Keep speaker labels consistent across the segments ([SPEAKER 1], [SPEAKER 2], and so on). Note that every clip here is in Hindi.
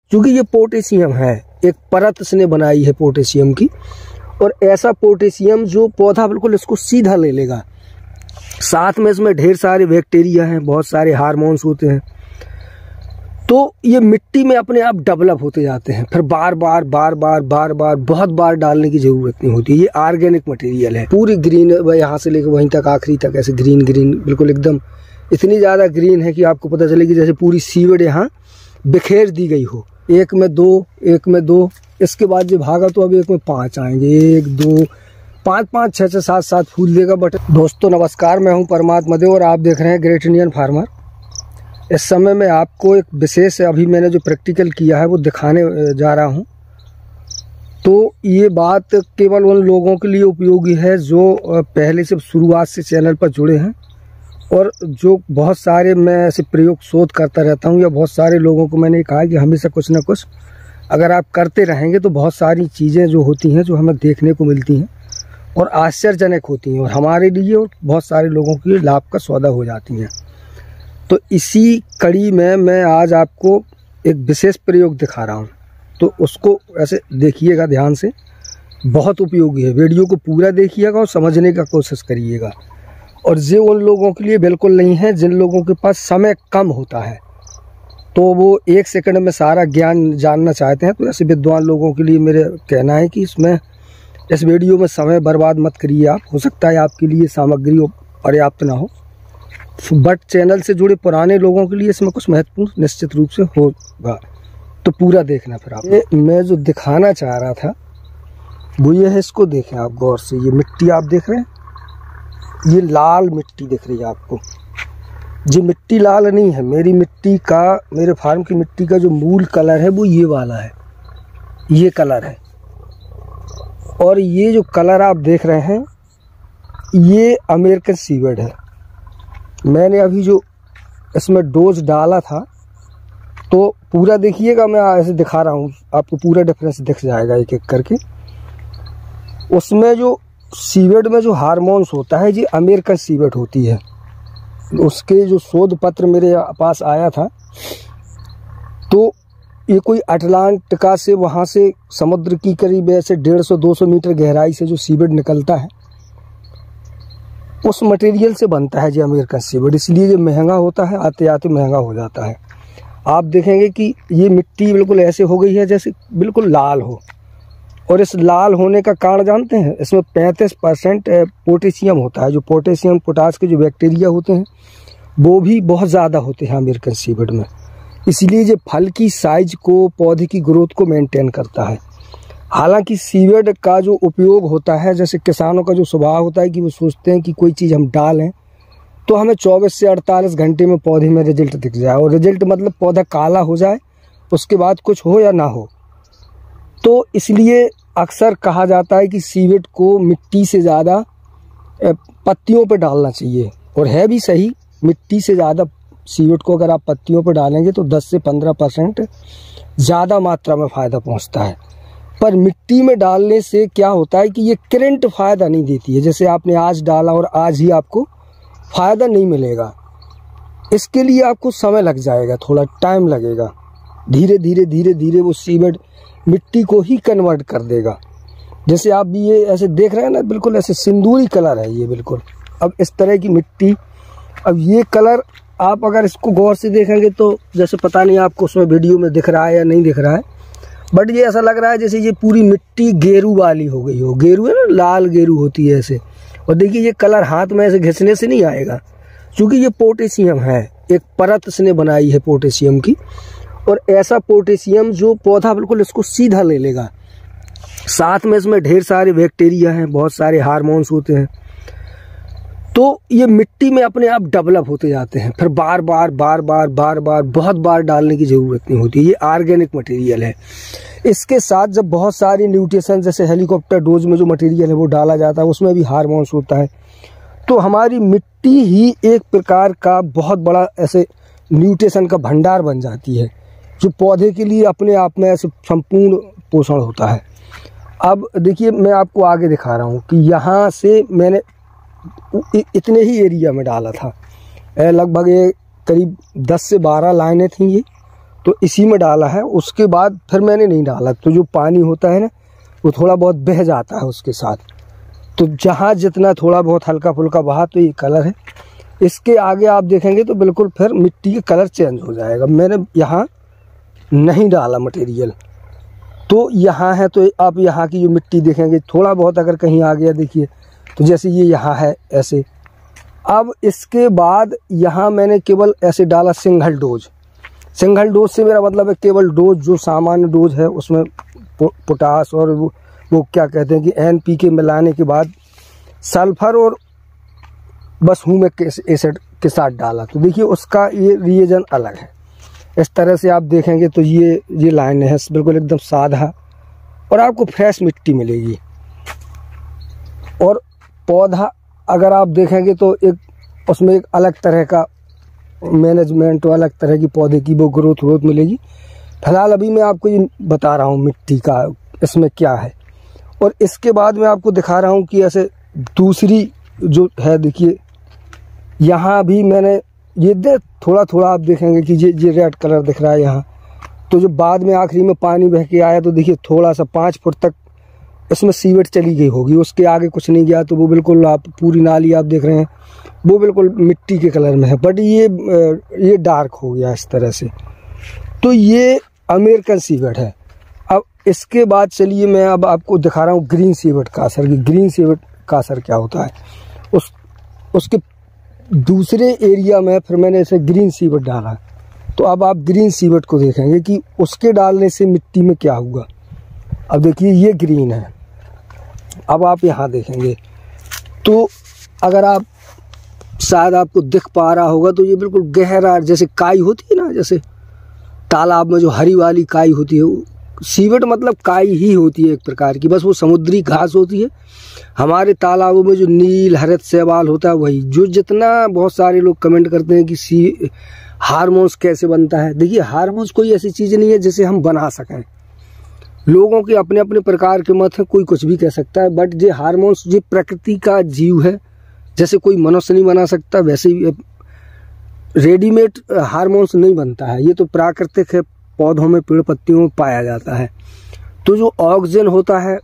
[SPEAKER 1] क्योंकि ये पोटेशियम है, एक परत इसने बनाई है पोटेशियम की, और ऐसा पोटेशियम जो पौधा बिल्कुल इसको सीधा ले लेगा। साथ में इसमें ढेर सारे बैक्टीरिया हैं, बहुत सारे हार्मोन्स होते हैं, तो ये मिट्टी में अपने आप डेवलप होते जाते हैं। फिर बार बार बहुत बार डालने की ज़रूरत नहीं होती। ये ऑर्गेनिक मटेरियल है, पूरी ग्रीन, यहाँ से लेकर वहीं तक आखिरी तक ऐसे ग्रीन बिल्कुल एकदम इतनी ज़्यादा ग्रीन है कि आपको पता चलेगी जैसे पूरी सीवेड यहाँ बिखेर दी गई हो। एक में दो, इसके बाद जो भागा तो अब एक में 5 आएंगे, 1 2 5 5 6 6 7 7 फूल देगा। बट दोस्तों नमस्कार, मैं हूं परमात्मा देव और आप देख रहे हैं ग्रेट इंडियन फार्मर। इस समय मैं आपको एक विशेष, अभी मैंने जो प्रैक्टिकल किया है वो दिखाने जा रहा हूं। तो ये बात केवल उन लोगों के लिए उपयोगी है जो पहले से शुरुआत से चैनल पर जुड़े हैं, और जो बहुत सारे मैं ऐसे प्रयोग शोध करता रहता हूं, या बहुत सारे लोगों को मैंने कहा कि हमेशा कुछ ना कुछ अगर आप करते रहेंगे तो बहुत सारी चीज़ें जो होती हैं जो हमें देखने को मिलती हैं और आश्चर्यजनक होती हैं, और हमारे लिए और बहुत सारे लोगों के लिए लाभ का सौदा हो जाती हैं। तो इसी कड़ी में मैं आज आपको एक विशेष प्रयोग दिखा रहा हूं, तो उसको ऐसे देखिएगा ध्यान से, बहुत उपयोगी है। वीडियो को पूरा देखिएगा और समझने का कोशिश करिएगा। और ये उन लोगों के लिए बिल्कुल नहीं है जिन लोगों के पास समय कम होता है, तो वो 1 सेकंड में सारा ज्ञान जानना चाहते हैं। तो ऐसे विद्वान लोगों के लिए मेरे कहना है कि इस वीडियो में समय बर्बाद मत करिए आप। हो सकता है आपके लिए सामग्री पर्याप्त ना हो, बट चैनल से जुड़े पुराने लोगों के लिए इसमें कुछ महत्वपूर्ण निश्चित रूप से होगा, तो पूरा देखना। फिर आप मैं जो दिखाना चाह रहा था वो ये है, इसको देखें आप गौर से। ये मिट्टी आप देख रहे हैं, ये लाल मिट्टी दिख रही है आपको। ये मिट्टी लाल नहीं है, मेरे फार्म की मिट्टी का जो मूल कलर है वो ये वाला है, ये कलर है। और ये जो कलर आप देख रहे हैं ये अमेरिकन सीवेड है। मैंने अभी जो इसमें डोज डाला था, तो पूरा देखिएगा, मैं ऐसे दिखा रहा हूँ आपको, पूरा डिफरेंस दिख जाएगा एक एक करके। उसमें जो सीवेड में जो हार्मोन्स होता है ये अमेरिकन सीवेड होती है। उसके जो शोध पत्र मेरे पास आया था, तो ये कोई अटलांटिका से, वहाँ से समुद्र की करीब ऐसे 150-200 मीटर गहराई से जो सीवेड निकलता है उस मटेरियल से बनता है ये अमेरिकन सीवेड। इसलिए ये महंगा होता है, आते आते महंगा हो जाता है। आप देखेंगे कि ये मिट्टी बिल्कुल ऐसे हो गई है जैसे बिल्कुल लाल हो, और इस लाल होने का कारण जानते हैं, इसमें 35% पोटेशियम होता है। जो पोटेशियम पोटास के जो बैक्टीरिया होते हैं वो भी बहुत ज़्यादा होते हैं अमेरिकन सीवेड में। इसलिए ये फल की साइज को, पौधे की ग्रोथ को मेंटेन करता है। हालांकि सीवेड का जो उपयोग होता है, जैसे किसानों का जो स्वभाव होता है कि वो सोचते हैं कि कोई चीज़ हम डालें तो हमें 24 से 48 घंटे में पौधे में रिजल्ट दिख जाए, और रिजल्ट मतलब पौधा काला हो जाए, उसके बाद कुछ हो या ना हो। तो इसलिए अक्सर कहा जाता है कि सीवेड को मिट्टी से ज़्यादा पत्तियों पर डालना चाहिए, और है भी सही। मिट्टी से ज़्यादा सीवेड को अगर आप पत्तियों पर डालेंगे तो 10 से 15% ज़्यादा मात्रा में फ़ायदा पहुंचता है। पर मिट्टी में डालने से क्या होता है कि ये करंट फ़ायदा नहीं देती है। जैसे आपने आज डाला और आज ही आपको फ़ायदा नहीं मिलेगा, इसके लिए आपको समय लग जाएगा, थोड़ा टाइम लगेगा। धीरे धीरे वो सीवेड मिट्टी को ही कन्वर्ट कर देगा। जैसे आप भी ये ऐसे देख रहे हैं ना, बिल्कुल ऐसे सिंदूरी कलर है ये बिल्कुल। अब इस तरह की मिट्टी, अब ये कलर आप अगर इसको गौर से देखेंगे तो जैसे पता नहीं आपको उसमें वीडियो में दिख रहा है या नहीं दिख रहा है, बट ये ऐसा लग रहा है जैसे ये पूरी मिट्टी गेरू वाली हो गई हो। गेरू है ना, लाल गेरू होती है ऐसे। और देखिए ये कलर हाथ में ऐसे घिसने से नहीं आएगा, क्योंकि ये पोटेशियम है, एक परत इसने बनाई है पोटेशियम की, और ऐसा पोटेशियम जो पौधा बिल्कुल इसको सीधा ले लेगा। साथ में इसमें ढेर सारे बैक्टीरिया हैं, बहुत सारे हार्मोन्स होते हैं, तो ये मिट्टी में अपने आप डेवलप होते जाते हैं। फिर बार बार बहुत बार डालने की ज़रूरत नहीं होती। ये ऑर्गेनिक मटेरियल है। इसके साथ जब बहुत सारी न्यूट्रिशन, जैसे हेलीकॉप्टर डोज में जो मटेरियल है वो डाला जाता है, उसमें भी हार्मोन्स होता है। तो हमारी मिट्टी ही एक प्रकार का बहुत बड़ा ऐसे न्यूट्रिशन का भंडार बन जाती है, जो पौधे के लिए अपने आप में ऐसे संपूर्ण पोषण होता है। अब देखिए मैं आपको आगे दिखा रहा हूँ कि यहाँ से मैंने इतने ही एरिया में डाला था, लगभग ये करीब 10 से 12 लाइनें थी ये। तो इसी में डाला है। उसके बाद फिर मैंने नहीं डाला, तो जो पानी होता है ना वो थोड़ा बहुत बह जाता है उसके साथ। तो जहाँ जितना थोड़ा बहुत हल्का फुल्का बहा तो ये कलर है। इसके आगे आप देखेंगे तो बिल्कुल फिर मिट्टी का कलर चेंज हो जाएगा। मैंने यहाँ नहीं डाला मटेरियल, तो यहाँ है तो आप यहाँ की जो मिट्टी देखेंगे थोड़ा बहुत अगर कहीं आ गया देखिए, तो जैसे ये यहाँ है ऐसे। अब इसके बाद यहाँ मैंने केवल ऐसे डाला सिंगल डोज। सिंगल डोज से मेरा मतलब है केवल डोज जो सामान्य डोज है उसमें पोटास और वो क्या कहते हैं कि NPK मिलाने के बाद सल्फर और बस ह्यूमिक एसिड के साथ डाला। तो देखिए उसका ये रिएजन अलग है। इस तरह से आप देखेंगे तो ये लाइन है बिल्कुल एकदम सादा और आपको फ्रेश मिट्टी मिलेगी। और पौधा अगर आप देखेंगे तो एक उसमें एक अलग तरह का मैनेजमेंट और अलग तरह की पौधे की वो ग्रोथ मिलेगी। फिलहाल अभी मैं आपको ये बता रहा हूँ मिट्टी का इसमें क्या है। और इसके बाद मैं आपको दिखा रहा हूँ कि ऐसे दूसरी जो है देखिए यहाँ भी मैंने ये थोड़ा थोड़ा आप देखेंगे कि ये रेड कलर दिख रहा है यहाँ। तो जो बाद में आखिरी में पानी बह के आया तो देखिए थोड़ा सा 5 फुट तक इसमें सीवेट चली गई होगी, उसके आगे कुछ नहीं गया। तो वो बिल्कुल आप पूरी नाली आप देख रहे हैं वो बिल्कुल मिट्टी के कलर में है, बट ये डार्क हो गया इस तरह से। तो ये अमेरिकन सीवेट है। अब इसके बाद चलिए मैं अब आपको दिखा रहा हूँ ग्रीन सीवेट का असर। ग्रीन सीवेट का असर क्या होता है। उसके दूसरे एरिया में फिर मैंने इसे ग्रीन सीवेट डाला। तो अब आप ग्रीन सीवेट को देखेंगे कि उसके डालने से मिट्टी में क्या हुआ। अब देखिए ये ग्रीन है। अब आप यहाँ देखेंगे तो अगर आप शायद आपको दिख पा रहा होगा तो ये बिल्कुल गहरा जैसे काई होती है ना, जैसे तालाब में जो हरी वाली काई होती है, सीवेट मतलब काई ही होती है एक प्रकार की, बस वो समुद्री घास होती है। हमारे तालाबों में जो नील हरित शैवाल होता है वही। जो जितना बहुत सारे लोग कमेंट करते हैं कि हार्मोन्स कैसे बनता है। देखिए हार्मोन्स कोई ऐसी चीज़ नहीं है जिसे हम बना सकें। लोगों के अपने अपने प्रकार के मत हैं, कोई कुछ भी कह सकता है, बट ये हार्मोन्स ये प्रकृति का जीव है। जैसे कोई मनुष्य नहीं बना सकता वैसे ही रेडीमेड हार्मोन्स नहीं बनता है। ये तो प्राकृतिक है, पौधों में पेड़ पत्तियों में पाया जाता है। तो जो ऑक्सीजन होता है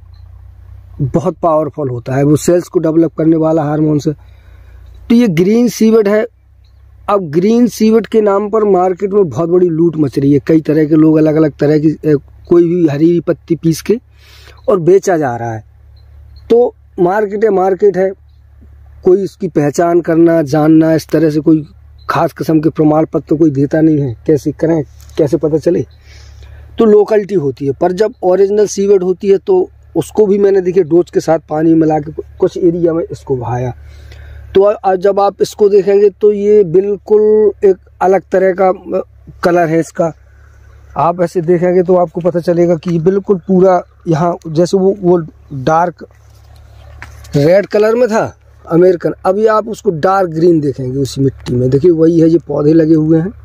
[SPEAKER 1] बहुत पावरफुल होता है, वो सेल्स को डेवलप करने वाला हार्मोन्स है। तो ये ग्रीन सीवेट है। अब ग्रीन सीवेट के नाम पर मार्केट में बहुत बड़ी लूट मच रही है। कई तरह के लोग अलग अलग तरह की कोई भी हरी पत्ती पीस के और बेचा जा रहा है। तो मार्केट है। कोई इसकी पहचान करना जानना इस तरह से कोई खास किस्म के प्रमाण पत्र तो कोई देता नहीं है। कैसे करें, कैसे पता चले। तो लोकलिटी होती है। पर जब ओरिजिनल सीवेट होती है तो उसको भी मैंने देखिए डोज के साथ पानी मिला के कुछ एरिया में इसको बहाया। तो जब आप इसको देखेंगे तो ये बिल्कुल एक अलग तरह का कलर है इसका। आप ऐसे देखेंगे तो आपको पता चलेगा कि बिल्कुल पूरा यहाँ जैसे वो डार्क रेड कलर में था अमेरिकन, अभी आप उसको डार्क ग्रीन देखेंगे उसी मिट्टी में। देखिए वही है, ये पौधे लगे हुए हैं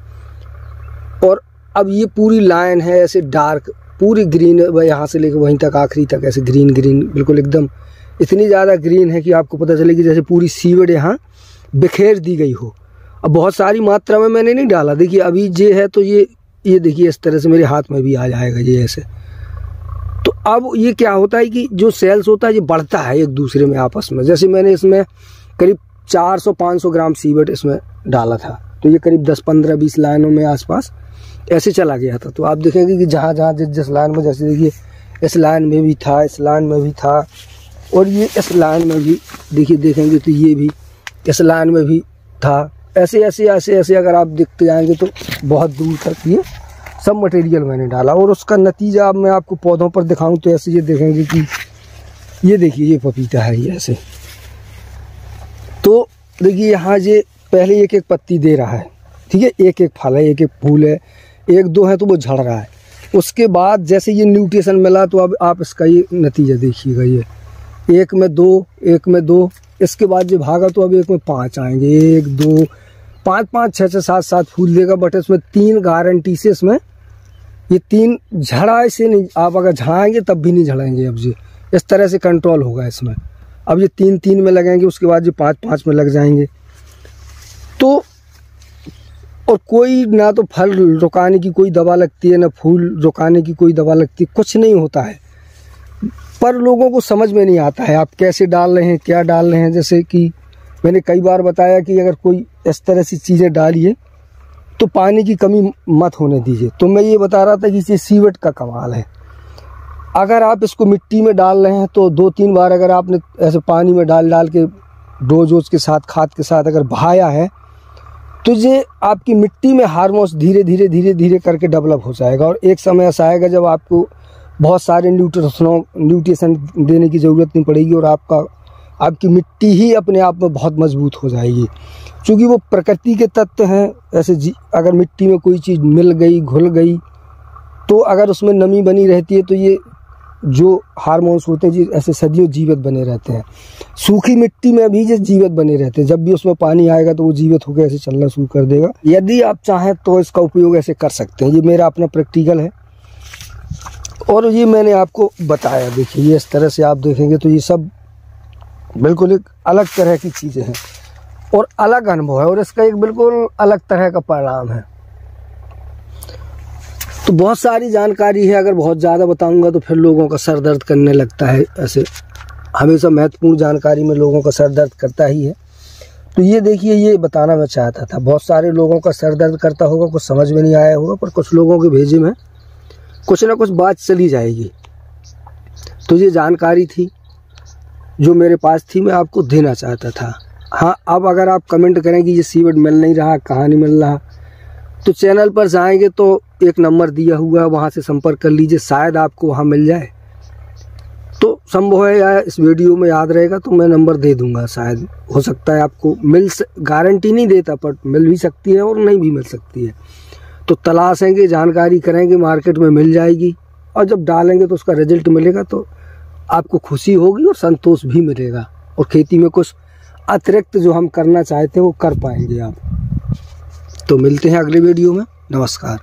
[SPEAKER 1] और अब ये पूरी लाइन है ऐसे डार्क पूरी ग्रीन है, यहाँ से लेकर वहीं तक आखिरी तक ऐसे ग्रीन बिल्कुल एकदम इतनी ज़्यादा ग्रीन है कि आपको पता चलेगी जैसे पूरी सीवेट यहाँ बिखेर दी गई हो। अब बहुत सारी मात्रा में मैंने नहीं डाला। देखिए अभी ये है तो ये देखिए इस तरह से मेरे हाथ में भी आ जाएगा ये ऐसे। तो अब ये क्या होता है कि जो सेल्स होता है ये बढ़ता है एक दूसरे में आपस में। जैसे मैंने इसमें करीब 400-500 ग्राम सीवेट इसमें डाला था, तो ये करीब 10-15-20 लाइनों में आसपास ऐसे चला गया था। तो आप देखेंगे कि जहाँ जहाँ जिस लाइन में, जैसे देखिए इस लाइन में भी था, इस लाइन में भी था और ये इस लाइन में भी देखिए देखेंगे तो ये भी इस लाइन में भी था। ऐसे ऐसे अगर आप देखते जाएंगे तो बहुत दूर तक ये सब मटेरियल मैंने डाला। और उसका नतीजा अब मैं आपको पौधों पर दिखाऊं तो ऐसे ये देखेंगे कि ये देखिए ये पपीता है ये ऐसे। तो देखिए यहाँ ये पहले एक पत्ती दे रहा है, ठीक है, एक फल है, एक फूल है, 1-2 है तो वो झड़ रहा है। उसके बाद जैसे ये न्यूट्रिशन मिला तो अब आप इसका ये नतीजा देखिएगा, ये 1 में 2, 1 में 2, इसके बाद ये भागा तो अब 1 में 5 आएंगे, 1, 2, 5, 6, 7 फूल देगा। बट इसमें 3 गारंटी से इसमें ये 3 झड़ा से नहीं, आप अगर झड़ाएंगे तब भी नहीं झड़ेंगे। अब ये इस तरह से कंट्रोल होगा इसमें। अब ये 3 में लगेंगे, उसके बाद ये 5 में लग जाएंगे। तो और कोई ना तो फल रुकाने की कोई दवा लगती है, ना फूल रुकाने की कोई दवा लगती है, कुछ नहीं होता है। पर लोगों को समझ में नहीं आता है आप कैसे डाल रहे हैं, क्या डाल रहे हैं। जैसे कि मैंने कई बार बताया कि अगर कोई इस तरह से चीज़ें डालिए तो पानी की कमी मत होने दीजिए। तो मैं ये बता रहा था कि ये सीवेट का कमाल है। अगर आप इसको मिट्टी में डाल रहे हैं तो 2-3 बार अगर आपने ऐसे पानी में डाल के डोज के साथ, खाद के साथ अगर बहाया है तो ये आपकी मिट्टी में हार्मोन्स धीरे धीरे करके डेवलप हो जाएगा। और एक समय ऐसा आएगा जब आपको बहुत सारे न्यूट्रिशन देने की ज़रूरत नहीं पड़ेगी और आपकी मिट्टी ही अपने आप में बहुत मजबूत हो जाएगी, क्योंकि वो प्रकृति के तत्व हैं। ऐसे अगर मिट्टी में कोई चीज़ मिल गई, घुल गई, तो अगर उसमें नमी बनी रहती है तो ये जो हार्मोन्स होते हैं जी ऐसे सदियों जीवित बने रहते हैं। सूखी मिट्टी में भी ये जीवित बने रहते हैं, जब भी उसमें पानी आएगा तो वो जीवित होकर ऐसे चलना शुरू कर देगा। यदि आप चाहें तो इसका उपयोग ऐसे कर सकते हैं। ये मेरा अपना प्रैक्टिकल है और ये मैंने आपको बताया। देखिए ये इस तरह से आप देखेंगे तो ये सब बिल्कुल एक अलग तरह की चीज़ें हैं और अलग अनुभव है और इसका एक बिल्कुल अलग तरह का परिणाम है। तो बहुत सारी जानकारी है, अगर बहुत ज़्यादा बताऊंगा तो फिर लोगों का सर दर्द करने लगता है। ऐसे हमेशा महत्वपूर्ण जानकारी में लोगों का सर दर्द करता ही है। तो ये देखिए, ये बताना मैं चाहता था। बहुत सारे लोगों का सर दर्द करता होगा, कुछ समझ में नहीं आया होगा, पर कुछ लोगों के भेजे में कुछ ना कुछ बात चली जाएगी। तो ये जानकारी थी जो मेरे पास थी, मैं आपको देना चाहता था। हाँ, अब अगर आप कमेंट करें कि ये सीवेट मिल नहीं रहा, कहाँ नहीं मिल रहा, तो चैनल पर जाएंगे तो एक नंबर दिया हुआ है, वहाँ से संपर्क कर लीजिए, शायद आपको वहाँ मिल जाए। तो संभव है या इस वीडियो में याद रहेगा तो मैं नंबर दे दूंगा, शायद हो सकता है आपको गारंटी नहीं देता, पर मिल भी सकती है और नहीं भी मिल सकती है। तो तलाशेंगे, जानकारी करेंगे, मार्केट में मिल जाएगी और जब डालेंगे तो उसका रिजल्ट मिलेगा तो आपको खुशी होगी और संतोष भी मिलेगा और खेती में कुछ अतिरिक्त जो हम करना चाहते हैं वो कर पाएंगे आप। तो मिलते हैं अगले वीडियो में। नमस्कार।